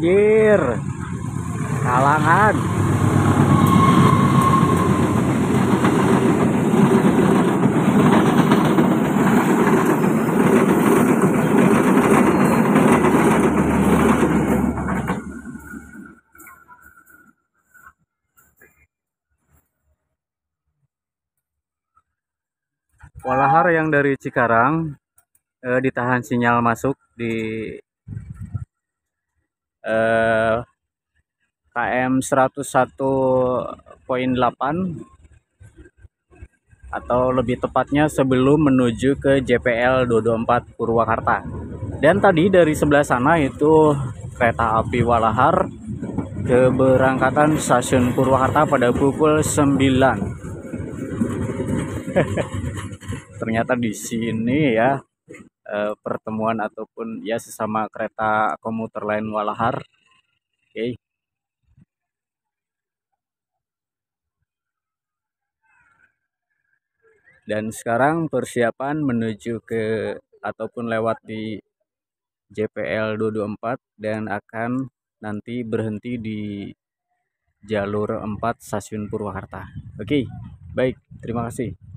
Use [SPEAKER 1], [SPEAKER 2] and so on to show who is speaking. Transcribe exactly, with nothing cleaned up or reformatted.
[SPEAKER 1] Anjir, kalangan. Walahar yang dari Cikarang eh, ditahan sinyal masuk di eh, K M seratus satu koma delapan atau lebih tepatnya sebelum menuju ke J P L dua dua empat Purwakarta. Dan tadi dari sebelah sana itu kereta api Walahar keberangkatan stasiun Purwakarta pada pukul sembilan. Ternyata di sini ya eh, pertemuan ataupun ya sesama kereta komuter lain Walahar. Oke. Okay. Dan sekarang persiapan menuju ke ataupun lewat di J P L dua dua empat dan akan nanti berhenti di jalur empat stasiun Purwakarta. Oke, baik, terima kasih.